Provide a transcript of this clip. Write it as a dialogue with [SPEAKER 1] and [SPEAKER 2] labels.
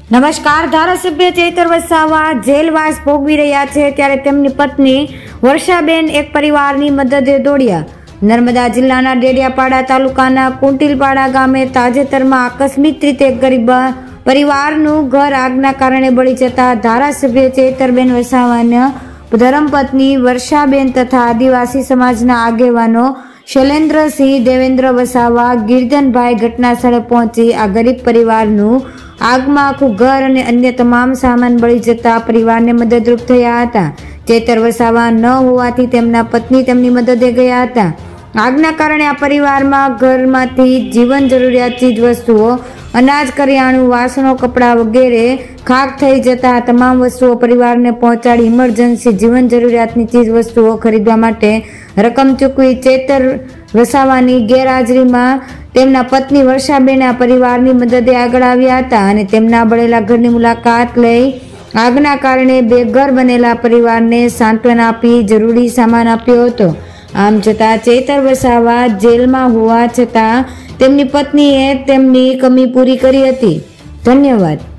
[SPEAKER 1] નમસ્કાર। ધારાસભ્ય ચૈતર વસાવા જેલવાસ ભોગવી રહ્યા છે ત્યારે તેમની પત્ની વર્ષાબેન એક પરિવારની મદદે દોડ્યા। નર્મદા જિલ્લાના ડેડિયાપાડા તાલુકાના કુંટીલપાડા ગામે તાજેતરમાં આકસ્મિક રીતે ગરીબ પરિવારનું ઘર આગના કારણે બળી જતા ધારાસભ્ય ચૈતરબેન વસાવાના ધર્મપત્ની વર્ષાબેન તથા આદિવાસી સમાજના આગેવાનો શૈલેન્દ્રસિંહ દેવેન્દ્ર વસાવા ગિરધનભાઈ ઘટના સ્થળે પહોંચી આ ગરીબ પરિવારનું આગમાં આખું ઘર અને અન્ય તમામ સામાન બળી જતા પરિવારને મદદરૂપ થયા હતા। ચૈતર વસાવા ન હોવાથી તેમના પત્ની તેમની મદદે ગયા હતા। આગના કારણે આ પરિવારમાં ઘરમાંથી જીવન જરૂરિયાત ચીજ વસ્તુઓ, અનાજ, કરિયાણું, વાસણો, કપડાં વગેરે ખાક થઈ જતા તમામ વસ્તુઓ પરિવારને પહોંચાડી ઇમરજન્સી જીવન જરૂરિયાતની ચીજ વસ્તુઓ ખરીદવા માટે રકમ ચૂકવી ચૈતર વસાવાની ગેરહાજરીમાં તેમના પત્ની વર્ષાબેન આ પરિવારની મદદે આગળ આવ્યા હતા અને તેમના બળેલા ઘરની મુલાકાત લઈ આગના કારણે બેઘર બનેલા પરિવારને સાંત્વના આપી જરૂરી સામાન આપ્યો હતો। આમ છતાં ચૈતર વસાવા જેલમાં હોવા છતાં તેમની પત્નીએ તેમની કમી પૂરી કરી હતી। ધન્યવાદ।